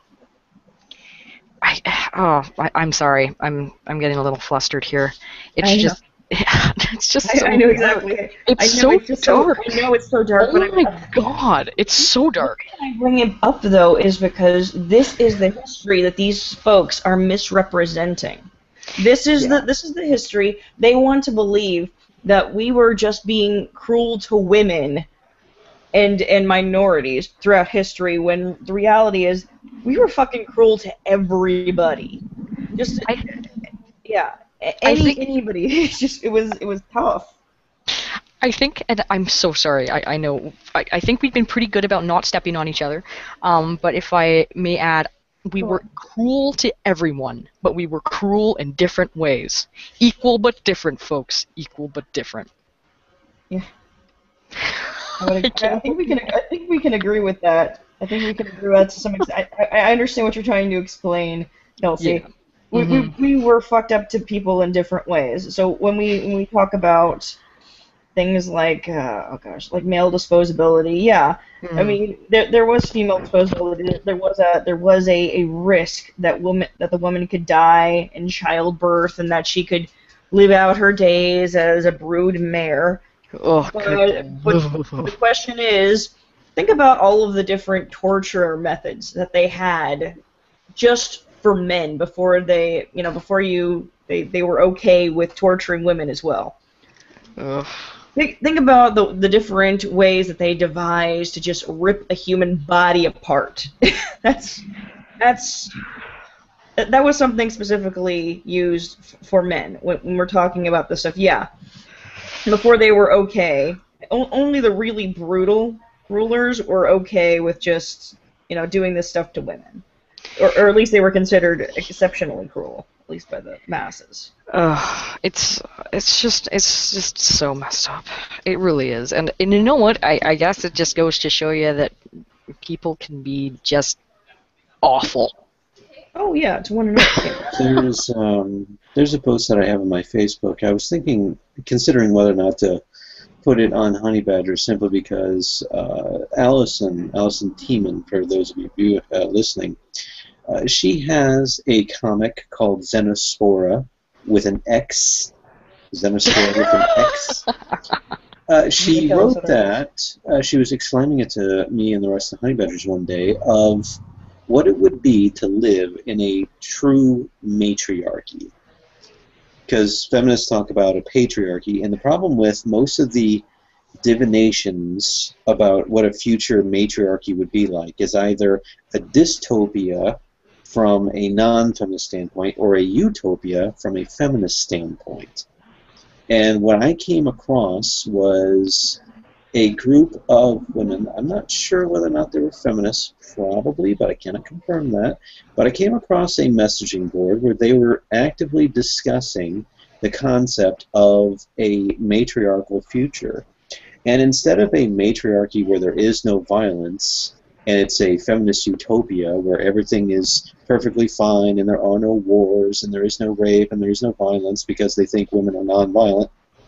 Speaker 2: I'm sorry, I'm getting a little flustered here. It's
Speaker 3: I know.
Speaker 2: just it's just so
Speaker 3: I know
Speaker 2: dark.
Speaker 3: exactly.
Speaker 2: It's
Speaker 3: I know,
Speaker 2: so
Speaker 3: it's just
Speaker 2: dark.
Speaker 3: I know it's so dark.
Speaker 2: Oh
Speaker 3: but
Speaker 2: my god, it's so dark.
Speaker 3: The reason I bring it up though is because this is the history that these folks are misrepresenting. This is the history. They want to believe that we were just being cruel to women and minorities throughout history, when the reality is we were fucking cruel to everybody. Just anybody. It's just it was tough.
Speaker 2: I think, and I'm so sorry, I know, I think we've been pretty good about not stepping on each other, but if I may add, we were cruel to everyone, but we were cruel in different ways. Equal but different, folks. Equal but different.
Speaker 3: Yeah. I think we can agree with that. I think we can agree with that to some extent. I understand what you're trying to explain, Kelsey.
Speaker 2: Yeah.
Speaker 3: We were fucked up to people in different ways. So when we talk about things like like male disposability, yeah.
Speaker 2: Mm.
Speaker 3: I mean there was female disposability. There was a risk that the woman could die in childbirth and that she could live out her days as a brood mare.
Speaker 2: Oh,
Speaker 3: but the question is, think about all of the different torture methods that they had just for men before they were okay with torturing women as well.
Speaker 2: Ugh.
Speaker 3: Think about the different ways that they devised to just rip a human body apart. That was something specifically used for men when we're talking about this stuff. Yeah, before they were okay, only the really brutal rulers were okay with just doing this stuff to women, or at least they were considered exceptionally cruel, at least by the masses.
Speaker 2: It's just so messed up. It really is. And you know what? I guess it just goes to show you that people can be just awful.
Speaker 3: Oh yeah, it's one another.
Speaker 1: There's a post that I have on my Facebook. I was considering whether or not to put it on Honey Badger simply because Allison Tiemann, for those of you listening, she has a comic called Xenospora with an X. Xenospora with an X. She wrote that. She was explaining it to me and the rest of the Honey Badgers one day of what it would be to live in a true matriarchy. Because feminists talk about a patriarchy, and the problem with most of the divinations about what a future matriarchy would be like is either a dystopia from a non-feminist standpoint or a utopia from a feminist standpoint. And what I came across was a group of women. I'm not sure whether or not they were feminists, probably, but I cannot confirm that. But I came across a messaging board where they were actively discussing the concept of a matriarchal future. And instead of a matriarchy where there is no violence, and it's a feminist utopia where everything is perfectly fine and there are no wars and there is no rape and there is no violence because they think women are nonviolent,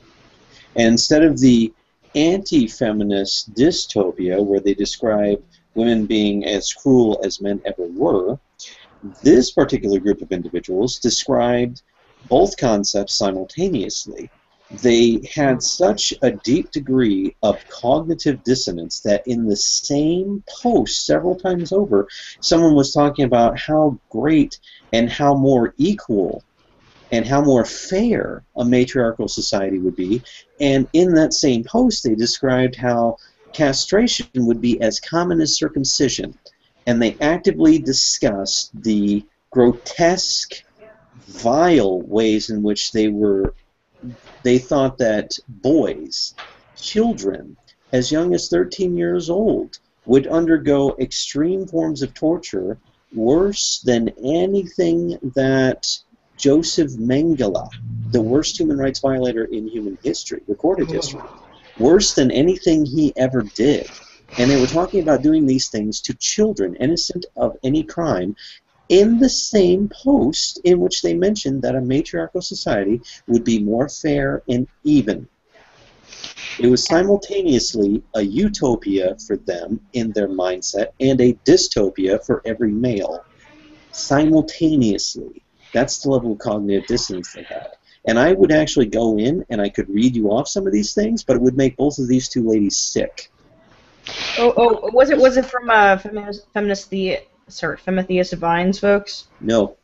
Speaker 1: and instead of the anti-feminist dystopia where they describe women being as cruel as men ever were, this particular group of individuals described both concepts simultaneously. They had such a deep degree of cognitive dissonance that in the same post several times over, someone was talking about how great and how more equal and how more fair a matriarchal society would be. And in that same post, they described how castration would be as common as circumcision. and they actively discussed the grotesque, vile ways in which they thought that boys, children, as young as 13 years old, would undergo extreme forms of torture worse than anything that Joseph Mengele, the worst human rights violator in human history, recorded history, worse than anything he ever did. And they were talking about doing these things to children innocent of any crime in the same post in which they mentioned that a matriarchal society would be more fair and even. It was simultaneously a utopia for them in their mindset and a dystopia for every male. Simultaneously. That's the level of cognitive dissonance they had. And I would actually go in and I could read you off some of these things, but it would make both of these two ladies sick.
Speaker 3: Was it from Femintheist Divines, folks?
Speaker 1: No.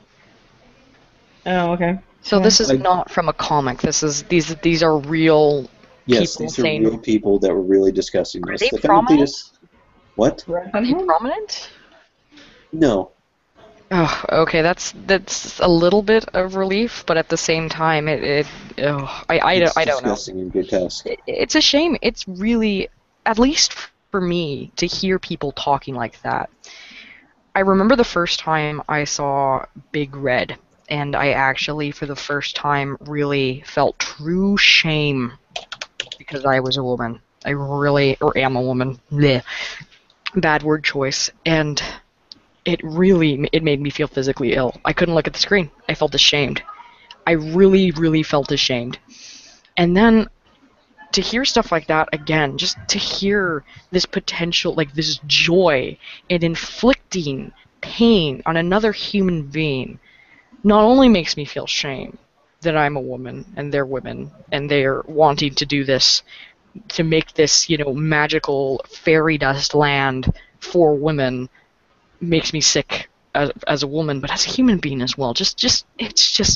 Speaker 3: Oh, okay.
Speaker 2: So this is not from a comic. These are real
Speaker 1: Yes,
Speaker 2: people
Speaker 1: these are real people that were really discussing this.
Speaker 2: Are they prominent?
Speaker 1: What?
Speaker 2: Are they prominent?
Speaker 1: No.
Speaker 2: Oh, okay. That's a little bit of relief, but at the same time, I don't know.
Speaker 1: Disgusting and grotesque.
Speaker 2: It's a shame. It's really, at least for me, to hear people talking like that. I remember the first time I saw Big Red, and I actually, for the first time, really felt true shame because I was a woman. I really, or am a woman. Blech. Bad word choice. And it made me feel physically ill. I couldn't look at the screen. I felt ashamed. I really, really felt ashamed. And then to hear stuff like that again, just to hear this potential, like this joy in inflicting pain on another human being, not only makes me feel shame that I'm a woman and they're women and they're wanting to do this, to make this, magical fairy dust land for women, makes me sick as a woman, but as a human being as well. It's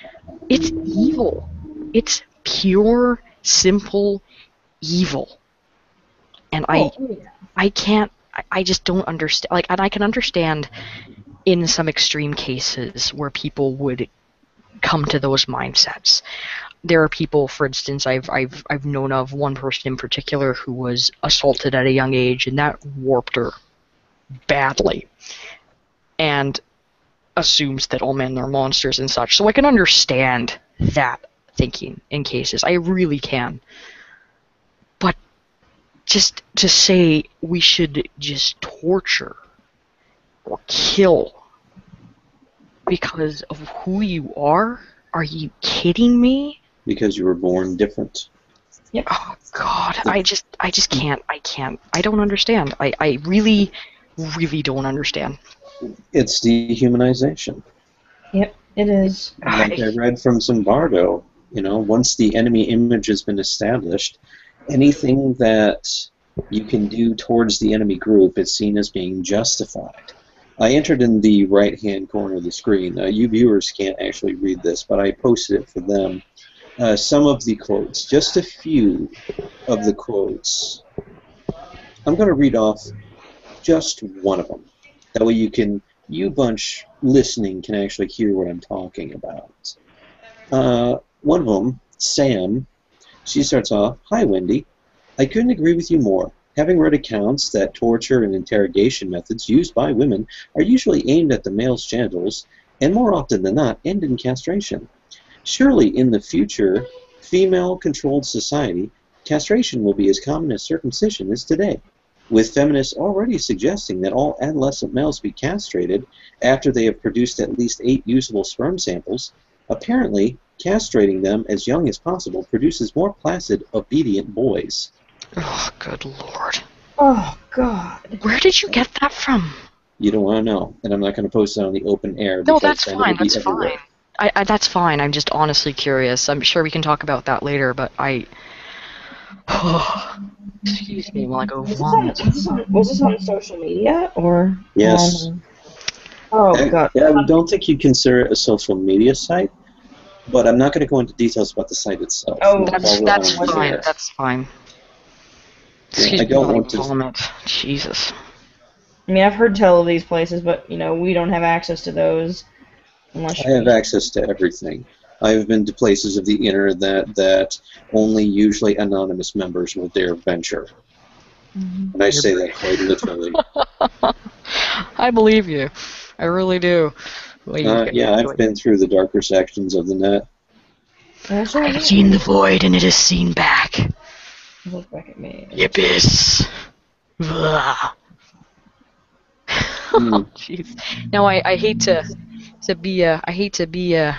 Speaker 2: evil. It's pure, simple evil. And I just don't understand. Like, and I can understand in some extreme cases where people would come to those mindsets. There are people, for instance, I've known of one person in particular who was assaulted at a young age, and that warped her badly, and assumes that all men are monsters and such. So I can understand that thinking in cases. I really can. But just to say we should just torture or kill because of who you are? Are you kidding me?
Speaker 1: Because you were born different.
Speaker 3: Yep.
Speaker 2: Oh God, I just can't. I can't. I don't understand. I really, really don't understand.
Speaker 1: It's dehumanization.
Speaker 3: Yep, it is.
Speaker 1: Like I read from Zimbardo, once the enemy image has been established, anything that you can do towards the enemy group is seen as being justified. I entered in the right-hand corner of the screen. You viewers can't actually read this, but I posted it for them. Some of the quotes, just a few of the quotes. I'm going to read off just one of them. That way you bunch listening can actually hear what I'm talking about. One of them, Sam, she starts off, "Hi, Wendy. I couldn't agree with you more. Having read accounts that torture and interrogation methods used by women are usually aimed at the male's genitals, and more often than not end in castration. Surely in the future female-controlled society, castration will be as common as circumcision is today, with feminists already suggesting that all adolescent males be castrated after they have produced at least 8 usable sperm samples. Apparently, castrating them as young as possible produces more placid, obedient boys."
Speaker 2: Oh, good Lord.
Speaker 3: Oh, God.
Speaker 2: Where did you get that from?
Speaker 1: You don't want to know, and I'm not going to post it on the open air.
Speaker 2: No,
Speaker 1: because
Speaker 2: that's
Speaker 1: then
Speaker 2: fine.
Speaker 1: it'll be
Speaker 2: That's
Speaker 1: everywhere.
Speaker 2: fine. That's fine. I'm just honestly curious. I'm sure we can talk about that later, but excuse me while I go vomit.
Speaker 3: Was this on social media, or?
Speaker 1: Yes.
Speaker 3: Oh, God.
Speaker 1: I don't think you'd consider it a social media site, but I'm not going to go into details about the site itself.
Speaker 3: Oh,
Speaker 2: That's fine. That's fine. Excuse
Speaker 1: I
Speaker 2: me
Speaker 1: don't
Speaker 2: while
Speaker 1: want to.
Speaker 2: vomit. Jesus.
Speaker 3: I mean, I've heard tell of these places, but, you know, we don't have access to those unless
Speaker 1: I have access to everything. I have been to places of the internet that only usually anonymous members will dare venture. And I say that quite literally.
Speaker 2: I believe you. I really do.
Speaker 1: Yeah, I've been through the darker sections of the net.
Speaker 2: I've seen the void, and it has seen back.
Speaker 3: Look back at me.
Speaker 2: The abyss. Jeez. Now I hate to be a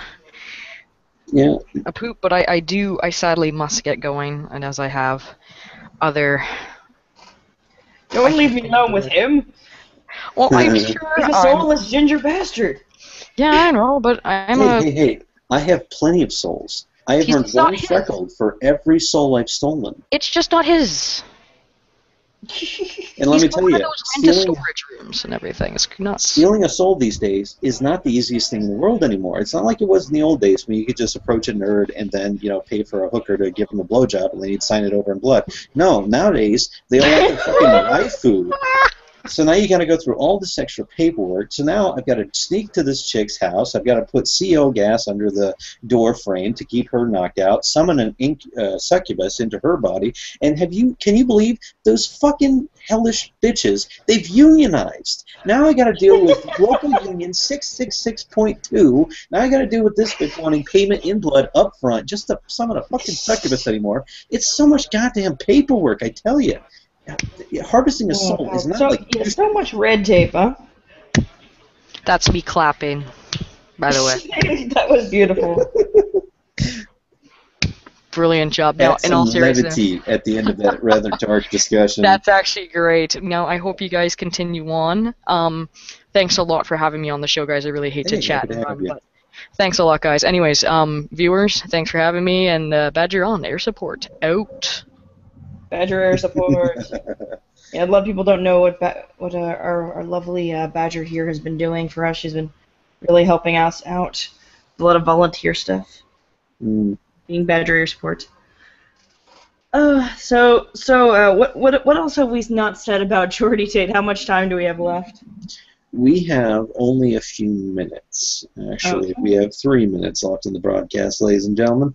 Speaker 2: poop, but I sadly must get going, and as I have other.
Speaker 3: Don't leave me alone with him.
Speaker 2: Well, I'm sure
Speaker 3: he's a soulless ginger bastard.
Speaker 2: Yeah, I know, but
Speaker 1: Hey, I have plenty of souls. I have earned one freckle for every soul I've stolen.
Speaker 2: It's just not his.
Speaker 1: And let me tell you,
Speaker 2: storage rooms and everything. It's nuts.
Speaker 1: Stealing a soul these days is not the easiest thing in the world anymore. It's not like it was in the old days when you could just approach a nerd and then, you know, pay for a hooker to give him a blowjob and then he'd sign it over in blood. No, nowadays they all want the fucking waifu. So now you got to go through all this extra paperwork. So now I've got to sneak to this chick's house. I've got to put CO gas under the door frame to keep her knocked out. Summon an succubus into her body. And can you believe those fucking hellish bitches? They've unionized. Now I got to deal with local union 666.2. Now I got to deal with this bitch wanting payment in blood up front just to summon a fucking succubus anymore. It's so much goddamn paperwork, I tell you. Harvesting a soul is not
Speaker 3: so much red tape, huh?
Speaker 2: That's me clapping, by the way.
Speaker 3: That was beautiful.
Speaker 2: Brilliant job. Now, in all seriousness,
Speaker 1: levity at the end of that rather dark discussion.
Speaker 2: That's actually great. Now, I hope you guys continue on. Thanks a lot for having me on the show, guys. I really hate to chat and run, but thanks a lot, guys. Anyways, viewers, thanks for having me, and Badger on air support out.
Speaker 3: Badger air support. Yeah, a lot of people don't know what our lovely Badger here has been doing for us. She's been really helping us out. A lot of volunteer stuff. Being Badger air support. So what else have we not said about Geordie Tait? How much time do we have left?
Speaker 1: We have only a few minutes. Actually, we have 3 minutes left in the broadcast, ladies and gentlemen.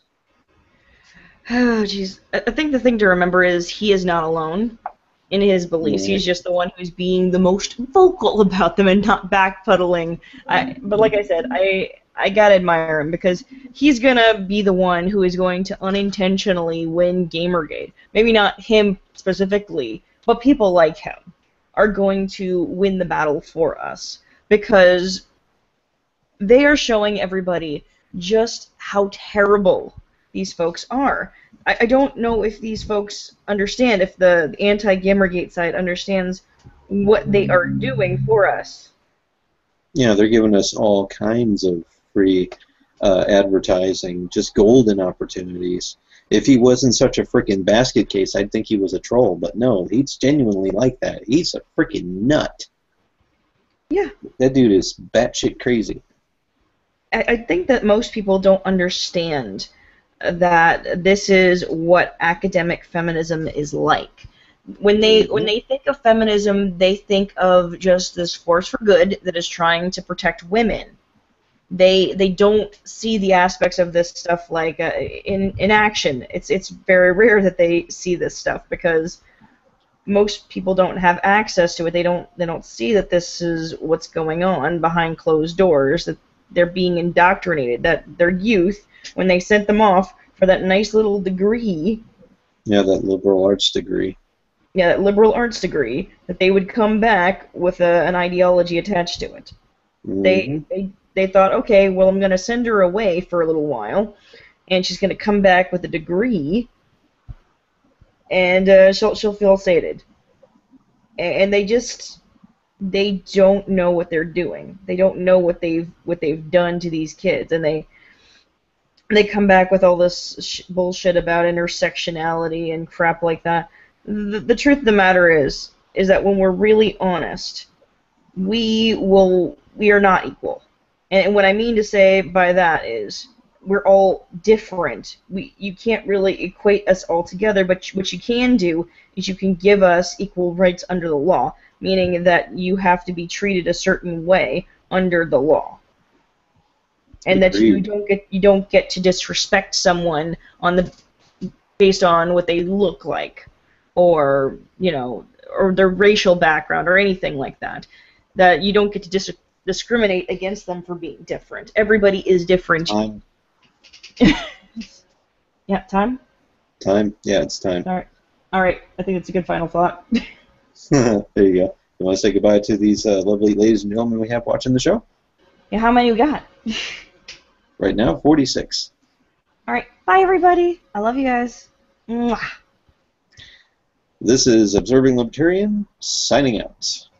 Speaker 3: Oh, jeez. I think the thing to remember is he is not alone in his beliefs. He's just the one who's being the most vocal about them and not backpedaling. But like I said, I gotta admire him because he's gonna be the one who is going to unintentionally win Gamergate. Maybe not him specifically, but people like him are going to win the battle for us because they are showing everybody just how terrible these folks are. I don't know if these folks understand, if the anti-Gamergate side understands what they are doing for us.
Speaker 1: Yeah, they're giving us all kinds of free advertising, just golden opportunities. If he wasn't such a freaking basket case, I'd think he was a troll, but no, he's genuinely like that. He's a freaking nut.
Speaker 3: Yeah.
Speaker 1: That dude is batshit crazy.
Speaker 3: I think that most people don't understand that this is what academic feminism is like. When they think of feminism, they think of just this force for good that is trying to protect women. They don't see the aspects of this stuff like in action. It's very rare that they see this stuff because most people don't have access to it. They don't see that this is what's going on behind closed doors. That they're being indoctrinated. That their youth, when they sent them off for that nice little degree.
Speaker 1: Yeah, that liberal arts degree.
Speaker 3: Yeah, that liberal arts degree, that they would come back with an ideology attached to it.
Speaker 1: Mm-hmm.
Speaker 3: They thought, okay, well, I'm going to send her away for a little while, and she's going to come back with a degree, and she'll feel sated. And they don't know what they're doing. They don't know what they've done to these kids, and they come back with all this bullshit about intersectionality and crap like that. The truth of the matter is that when we're really honest, we are not equal. And what I mean to say by that is we're all different. You can't really equate us all together, but what you can do is you can give us equal rights under the law. meaning that you have to be treated a certain way under the law, and that you don't get to disrespect someone based on what they look like, or or their racial background or anything like that. That you don't get to discriminate against them for being different. Everybody is different.
Speaker 1: Time.
Speaker 3: Yeah, time?
Speaker 1: Time. Yeah, it's time.
Speaker 3: All right. I think it's a good final thought.
Speaker 1: There you go. You want to say goodbye to these lovely ladies and gentlemen we have watching the show?
Speaker 3: Yeah, how many we got?
Speaker 1: Right now, 46.
Speaker 3: All right. Bye, everybody. I love you guys. Mwah.
Speaker 1: This is Observing Libertarian, signing out.